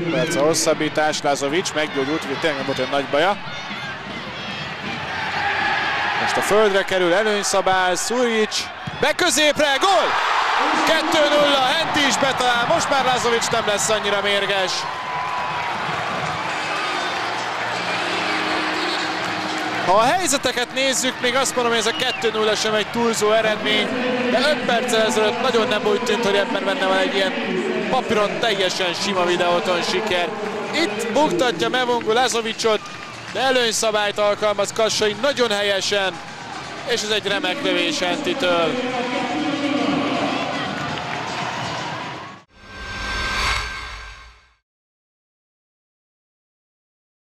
Perc a hosszabbítás, Lazovic meggyógyult, hogy tényleg nem volt olyan nagy baja. Most a földre kerül, előnyszabály, Szuric, be középre, gól! 2-0, Henti is betalál, most már Lazovic nem lesz annyira mérges. Ha a helyzeteket nézzük, még azt mondom, hogy ez a 2-0 sem egy túlzó eredmény, de 5 perccel ezelőtt nagyon nem úgy tűnt, hogy ebben benne van egy ilyen papíron teljesen sima videóton siker. Itt buktatja Mevungu Lazovicot, de előnyszabályt alkalmaz Kassai nagyon helyesen, és ez egy remek lövés Hentitől.